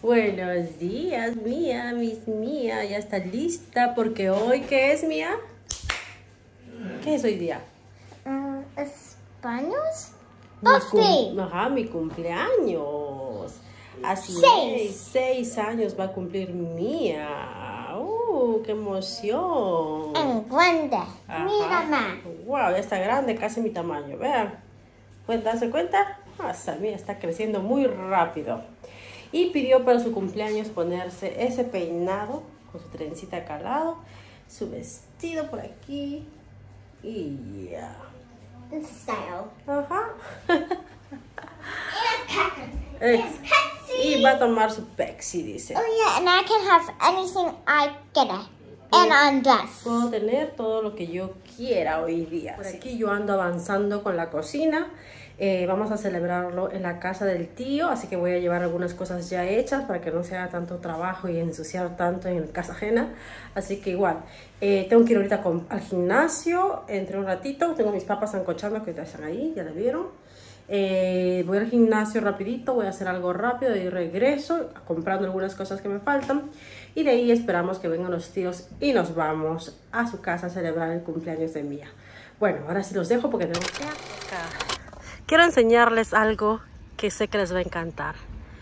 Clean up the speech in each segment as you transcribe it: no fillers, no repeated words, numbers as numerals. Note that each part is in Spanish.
Buenos días, Mía, Mía, ya está lista porque hoy, ¿qué es, Mía? ¿Qué es hoy día? ¿Españoles? Birthday. Ajá, mi cumpleaños. Así es, 6 años va a cumplir Mía. ¡Qué emoción! Grande. Ajá. Mira, ma. Wow, ya está grande, casi mi tamaño. Vean, ¿pueden darse cuenta? Hasta Mía está creciendo muy rápido. Y pidió para su cumpleaños ponerse ese peinado con su trencita acá al lado, su vestido por aquí y ya. In style. Ajá. It's Pepsi. Y va a tomar su Pepsi, dice. Oh yeah, and I can have anything I get it. And undress. Puedo tener todo lo que yo quiera hoy día. Por aquí yo ando avanzando con la cocina. Vamos a celebrarlo en la casa del tío, así que voy a llevar algunas cosas ya hechas para que no se haga tanto trabajo y ensuciar tanto en casa ajena. Así que igual, tengo que ir ahorita al gimnasio, entre un ratito. Tengo mis papas sancochando que ya están ahí, ya las vieron. Voy al gimnasio rapidito, voy a hacer algo rápido y regreso comprando algunas cosas que me faltan. Y de ahí esperamos que vengan los tíos y nos vamos a su casa a celebrar el cumpleaños de Mía. Bueno, ahora sí los dejo porque tengo que acá. Quiero enseñarles algo que sé que les va a encantar.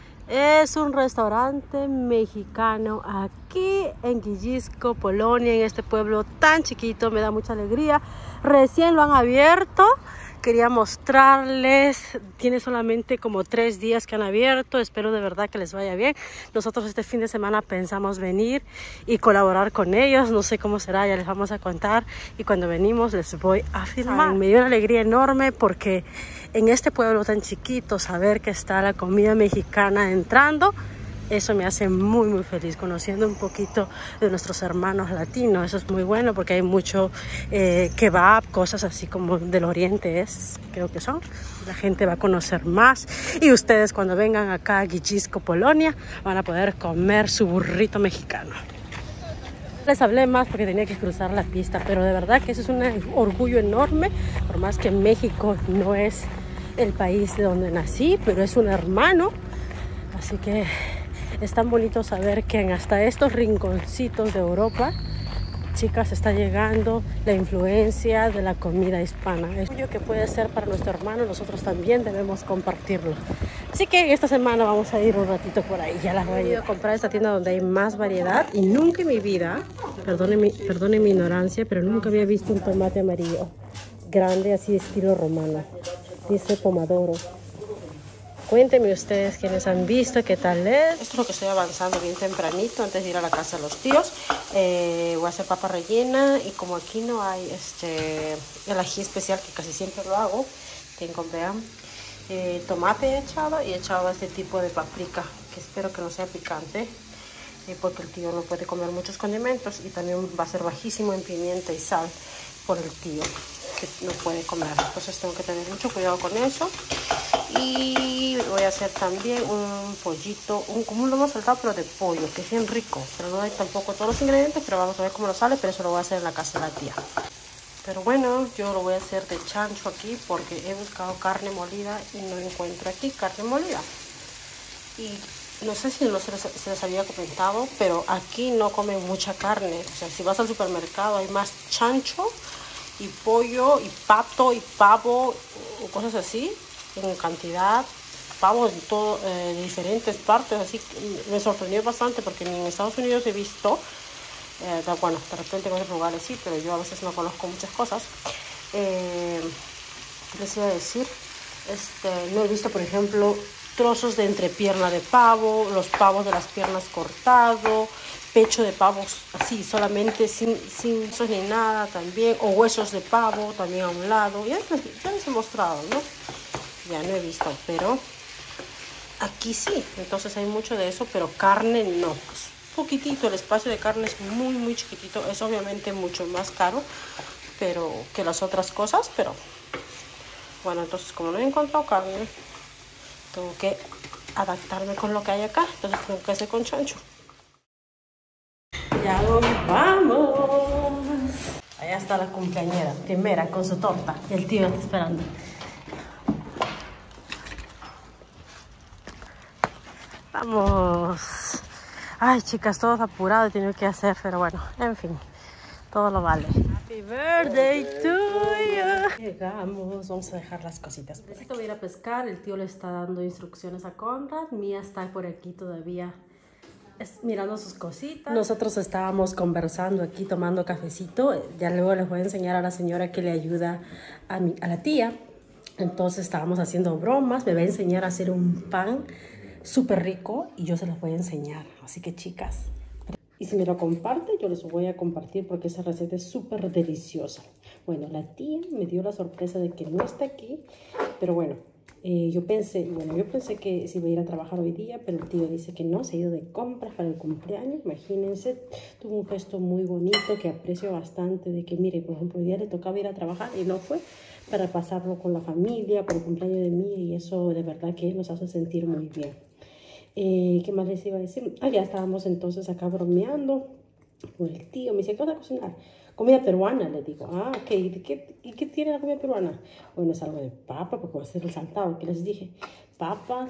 Es un restaurante mexicano aquí en Giżycko, Polonia, en este pueblo tan chiquito. Me da mucha alegría. Recién lo han abierto. Quería mostrarles, tiene solamente como 3 días que han abierto, espero de verdad que les vaya bien. Nosotros este fin de semana pensamos venir y colaborar con ellos, no sé cómo será, ya les vamos a contar y cuando venimos les voy a filmar. Me dio una alegría enorme porque en este pueblo tan chiquito saber que está la comida mexicana entrando, eso me hace muy muy feliz, conociendo un poquito de nuestros hermanos latinos. Eso es muy bueno porque hay mucho kebab, cosas así como del oriente creo que son. La gente va a conocer más y ustedes cuando vengan acá a Giżycko, Polonia, van a poder comer su burrito mexicano. Les hablé más porque tenía que cruzar la pista, pero de verdad que eso es un orgullo enorme, por más que México no es el país de donde nací, pero es un hermano, así que es tan bonito saber que en hasta estos rinconcitos de Europa, chicas, está llegando la influencia de la comida hispana. Es algo que puede ser para nuestro hermano, nosotros también debemos compartirlo. Así que esta semana vamos a ir un ratito por ahí, ya las voy a ir a comprar esta tienda donde hay más variedad y nunca en mi vida, perdone mi ignorancia, pero nunca había visto un tomate amarillo grande así estilo romano. Dice pomodoro. Cuéntenme ustedes quienes han visto qué tal es. Esto es lo que estoy avanzando bien tempranito antes de ir a la casa de los tíos. Voy a hacer papa rellena y como aquí no hay el ají especial que casi siempre lo hago, tengo, vean, tomate echado y echado este tipo de paprika que espero que no sea picante porque el tío no puede comer muchos condimentos y también va a ser bajísimo en pimienta y sal por el tío que no puede comer, entonces tengo que tener mucho cuidado con eso. Y voy a hacer también un pollito, como un lomo saltado pero de pollo, que es bien rico, pero no hay tampoco todos los ingredientes, pero vamos a ver cómo lo sale, pero eso lo voy a hacer en la casa de la tía. Pero bueno, yo lo voy a hacer de chancho aquí porque he buscado carne molida y no encuentro aquí carne molida. Y no sé si se les había comentado, pero aquí no comen mucha carne. O sea, si vas al supermercado hay más chancho y pollo y pato y pavo o cosas así en cantidad, pavos de todo, de diferentes partes, así me sorprendió bastante porque ni en Estados Unidos he visto, bueno, de repente en otros lugares sí, pero yo a veces no conozco muchas cosas. Les iba a decir, no he visto, por ejemplo, trozos de entrepierna de pavo, los pavos de las piernas cortado, pecho de pavos así, solamente sin huesos ni nada también, o huesos de pavo también a un lado, ya les he mostrado, ¿no? Ya no he visto, pero aquí sí, entonces hay mucho de eso, pero carne no, pues poquitito, el espacio de carne es muy muy chiquitito, es obviamente mucho más caro pero que las otras cosas, pero bueno, entonces como no he encontrado carne, tengo que adaptarme con lo que hay acá, entonces tengo que hacer con chancho. Ya nos vamos. Allá está la cumpleañera, primera con su torta, y el tío está esperando. Vamos. Ay, chicas, todo apurado he tenido que hacer, pero bueno, en fin, todo lo vale. Happy birthday to you. Llegamos, vamos a dejar las cositas por aquí. Voy a ir a pescar, el tío le está dando instrucciones a Conrad. Mía está por aquí todavía mirando sus cositas. Nosotros estábamos conversando aquí, tomando cafecito. Ya luego les voy a enseñar a la señora que le ayuda a la tía. Entonces estábamos haciendo bromas. Me va a enseñar a hacer un pan súper rico y yo se los voy a enseñar. Así que, chicas, y si me lo comparte, yo les voy a compartir porque esa receta es súper deliciosa. Bueno, la tía me dio la sorpresa de que no está aquí, pero bueno, yo pensé que se iba a ir a trabajar hoy día, pero el tío dice que no, se ha ido de compras para el cumpleaños. Imagínense, tuvo un gesto muy bonito que aprecio bastante, de que, mire, por ejemplo, hoy día le tocaba ir a trabajar y no fue, para pasarlo con la familia, por el cumpleaños de mí, y eso de verdad que nos hace sentir muy bien. ¿Qué más les iba a decir? Ya estábamos entonces acá bromeando con el tío. Me dice, ¿qué vas a cocinar? Comida peruana, le digo. Ok. ¿Y qué tiene la comida peruana? Bueno, es algo de papa, porque va a ser el saltado, que les dije. Papa,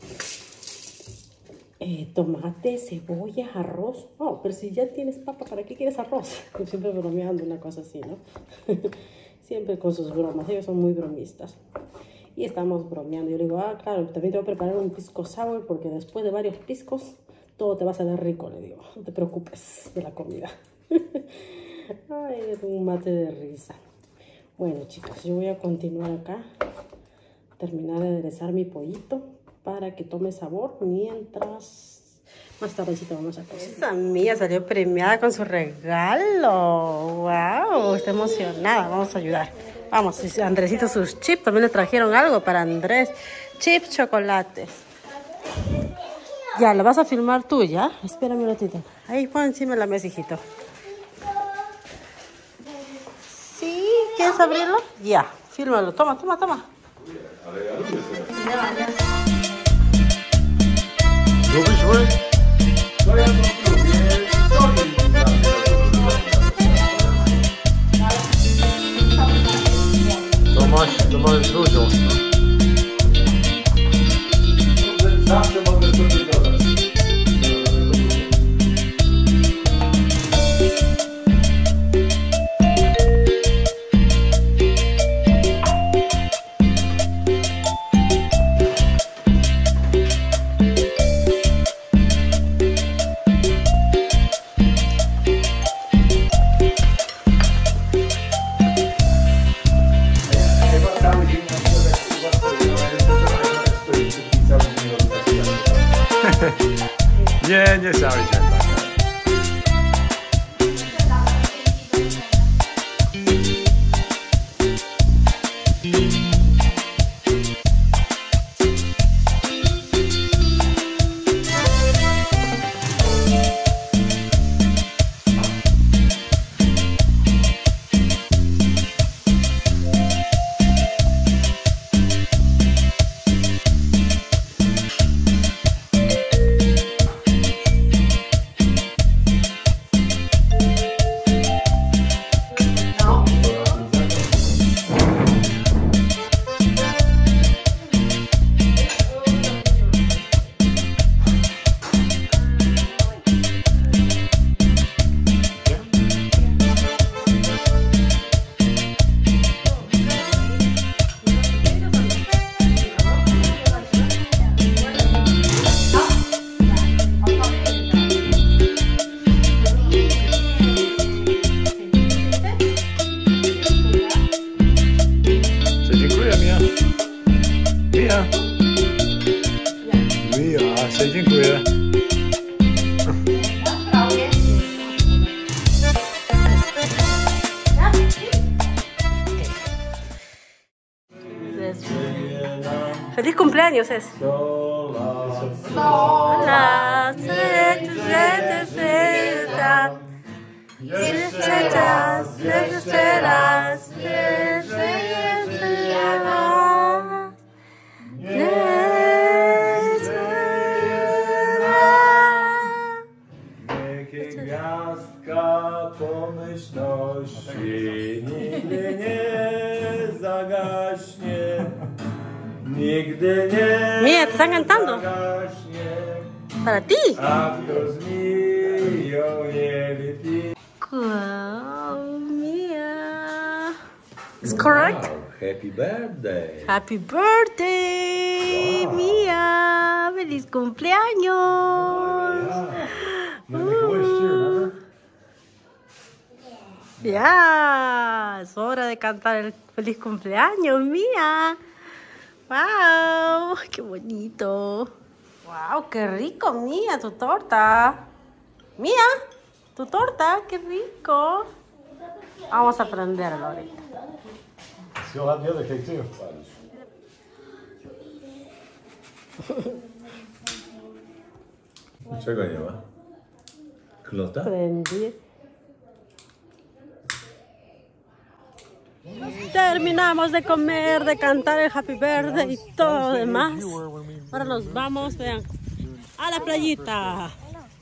tomate, cebolla, arroz. Oh, pero si ya tienes papa, ¿para qué quieres arroz? Siempre bromeando una cosa así, ¿no? Siempre con sus bromas. Ellos son muy bromistas. Y estamos bromeando. Yo le digo, claro, también te voy a preparar un pisco sour porque después de varios piscos todo te va a salir rico, le digo. No te preocupes de la comida. Ay, es un mate de risa. Bueno, chicas, yo voy a continuar acá. Terminar de aderezar mi pollito para que tome sabor mientras más tardecito vamos a cocinar. Esa mía salió premiada con su regalo. ¡Wow! Está emocionada. Vamos a ayudar. Vamos, Andresito, sus chips, también le trajeron algo para Andrés. Chips, chocolates. Ya, ¿lo vas a filmar tú ya? Espérame un ratito. Ahí, pon encima de la mesa, hijito. ¿Sí? ¿Quieres abrirlo? Ya, fírmalo. Toma. Tomasz dużo. Zawsze mogę sobie dodać. Nie cały dzień. Dziękuję. ¡Feliz cumpleaños es! Hola, Gwiazdka pomyślności nigdy nie zagaśnie, nigdy nie Mira, te están cantando. zagaśnie. Para ti. Dios mío, everything. Wow, Mia. Is correct? Wow, happy birthday. Happy birthday, Wow. Mia. Feliz cumpleaños. Ya, es hora de cantar el feliz cumpleaños, Mia. Wow, qué bonito. Wow, qué rico, Mia, tu torta. Mia, tu torta, qué rico. Vamos a prenderlo ahorita. You'll have the other cake too. 잠깐만요. 글렀다? Prendí. Terminamos de comer, de cantar el Happy Birthday y todo lo demás. Ahora nos vamos, vean, a la playita.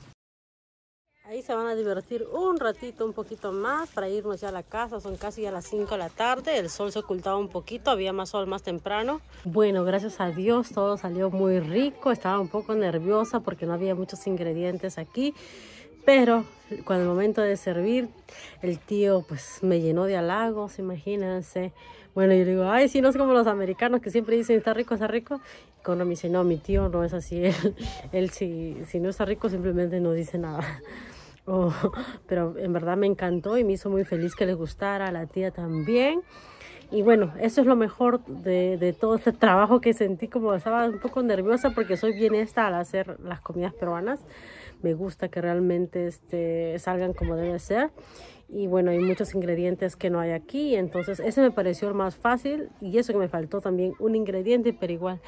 Ahí se van a divertir un ratito, un poquito más para irnos ya a la casa. Son casi a las 5 de la tarde. El sol se ocultaba un poquito, había más sol más temprano. Bueno, gracias a Dios todo salió muy rico. Estaba un poco nerviosa porque no había muchos ingredientes aquí. Pero cuando el momento de servir, el tío pues me llenó de halagos, imagínense. Bueno, yo digo, ay, sí, no es como los americanos que siempre dicen, está rico, está rico. Y cuando me dice, no, mi tío no es así. Él si no está rico simplemente no dice nada. Oh, pero en verdad me encantó y me hizo muy feliz que les gustara, a la tía también. Y bueno, eso es lo mejor de todo este trabajo que sentí, como estaba un poco nerviosa porque soy bien al hacer las comidas peruanas. Me gusta que realmente salgan como debe ser. Y bueno, hay muchos ingredientes que no hay aquí, entonces ese me pareció el más fácil. Y eso que me faltó también un ingrediente, pero igual,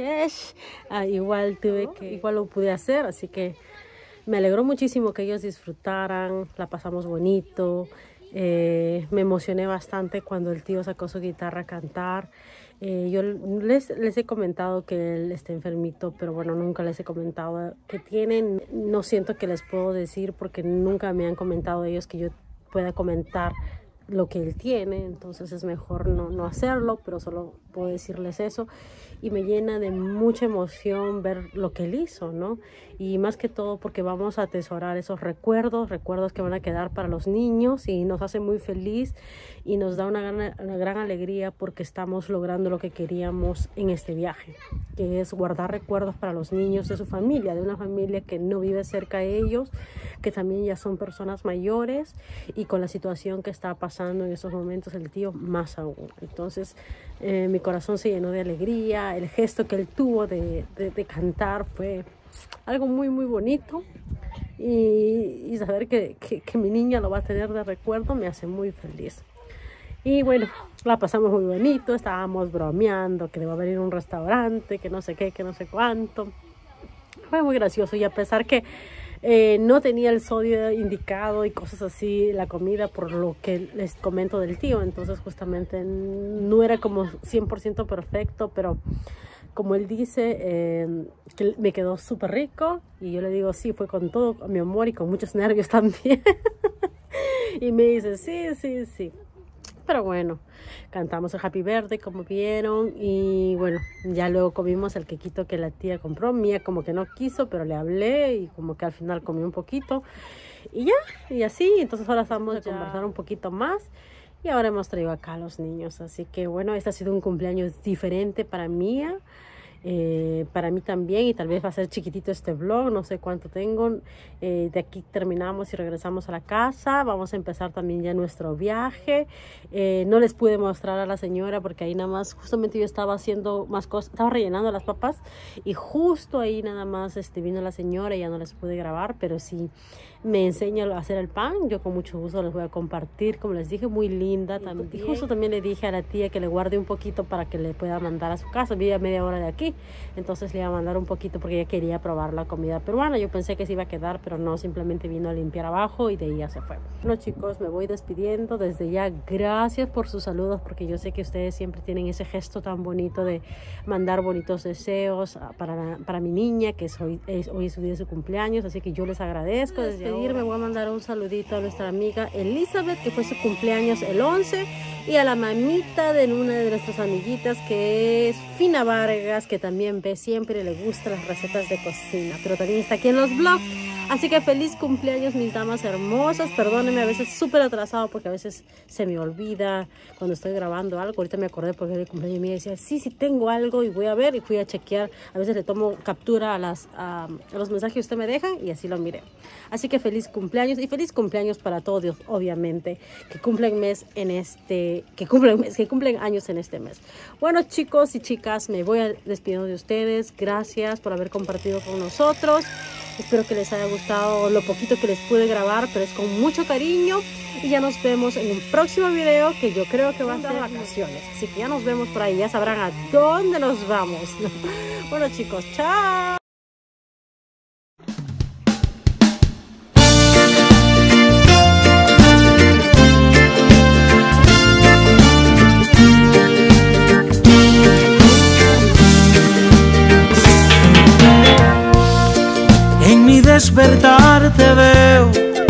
igual lo pude hacer, así que me alegró muchísimo que ellos disfrutaran, la pasamos bonito. Me emocioné bastante cuando el tío sacó su guitarra a cantar. Yo les he comentado que él está enfermito, pero bueno, nunca les he comentado que tienen. No siento que les puedo decir porque nunca me han comentado ellos que yo pueda comentar lo que él tiene, entonces es mejor no hacerlo, pero solo puedo decirles eso. Y me llena de mucha emoción ver lo que él hizo, ¿no? Y más que todo porque vamos a atesorar esos recuerdos que van a quedar para los niños y nos hace muy feliz y nos da una gran alegría porque estamos logrando lo que queríamos en este viaje, que es guardar recuerdos para los niños de su familia, de una familia que no vive cerca de ellos, que también ya son personas mayores y con la situación que está pasando en esos momentos el tío más aún. Entonces mi corazón se llenó de alegría. El gesto que él tuvo de cantar fue algo muy muy bonito y saber que mi niña lo va a tener de recuerdo me hace muy feliz. Y bueno, la pasamos muy bonito, estábamos bromeando que debo abrir un restaurante, que no sé qué, que no sé cuánto. Fue muy gracioso y a pesar que no tenía el sodio indicado y cosas así, la comida, por lo que les comento del tío, entonces justamente no era como 100% perfecto, pero como él dice, que me quedó súper rico y yo le digo, sí, fue con todo mi amor y con muchos nervios también. Y me dice, sí. Pero bueno, cantamos el Happy Birthday como vieron y bueno, ya luego comimos el quequito que la tía compró. Mía como que no quiso, pero le hablé y como que al final comió un poquito y ya, y así. Entonces ahora estamos a conversar un poquito más y ahora hemos traído acá a los niños. Así que bueno, este ha sido un cumpleaños diferente para Mía. Para mí también, y tal vez va a ser chiquitito este vlog, no sé cuánto tengo. De aquí terminamos y regresamos a la casa. Vamos a empezar también ya nuestro viaje. No les pude mostrar a la señora porque ahí nada más, justamente yo estaba haciendo más cosas, estaba rellenando las papas y justo ahí nada más vino la señora y ya no les pude grabar, pero sí me enseña a hacer el pan. Yo con mucho gusto les voy a compartir, como les dije, muy linda también. Y justo también le dije a la tía que le guarde un poquito para que le pueda mandar a su casa. Vive a media hora de aquí, entonces le iba a mandar un poquito porque ella quería probar la comida peruana. Yo pensé que se iba a quedar, pero no, simplemente vino a limpiar abajo y de ahí ya se fue. Bueno chicos, me voy despidiendo desde ya. Gracias por sus saludos porque yo sé que ustedes siempre tienen ese gesto tan bonito de mandar bonitos deseos para mi niña, que hoy es su día de su cumpleaños, así que yo les agradezco. Desde me voy a mandar un saludito a nuestra amiga Elizabeth, que fue su cumpleaños el 11, y a la mamita de una de nuestras amiguitas, que es Fina Vargas, que también ve siempre y le gustan las recetas de cocina, pero también está aquí en los vlogs. Así que feliz cumpleaños, mis damas hermosas. Perdónenme, a veces súper atrasado porque a veces se me olvida cuando estoy grabando algo. Ahorita me acordé porque el cumpleaños mío decía, sí, tengo algo y voy a ver, y fui a chequear. A veces le tomo captura a los mensajes que usted me dejan y así lo miré. Así que feliz cumpleaños y feliz cumpleaños para todos, obviamente, que cumplen años en este mes. Bueno, chicos y chicas, me voy despidiendo de ustedes. Gracias por haber compartido con nosotros. Espero que les haya gustado lo poquito que les pude grabar, pero es con mucho cariño. Y ya nos vemos en un próximo video, que yo creo que va a ser vacaciones. Así que ya nos vemos por ahí, ya sabrán a dónde nos vamos. Bueno, chicos, chao. En mi despertar te veo,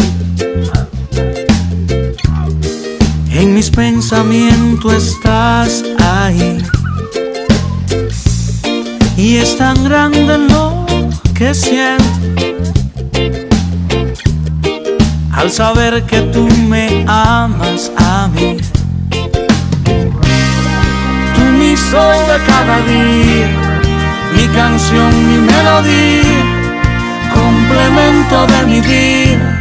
en mis pensamientos estás ahí, y es tan grande lo que siento al saber que tú me amas a mí. Tú mi sol de cada día, mi canción, mi melodía, complemento de mi vida.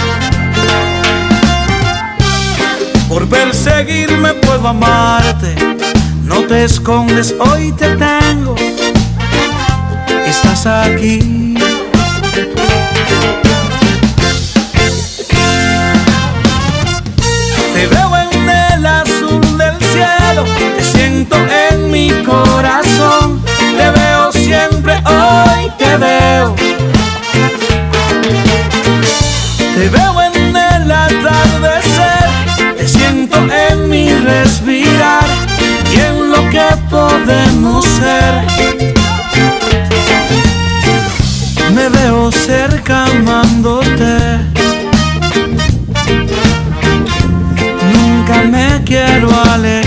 Por perseguirme puedo amarte, no te escondes, hoy te tengo, estás aquí. Te veo en el azul del cielo, te siento en mi corazón, te veo siempre, hoy te veo. Te veo en el atardecer, te siento en mi respirar y en lo que podemos ser. Me veo cerca amándote, nunca me quiero alejar.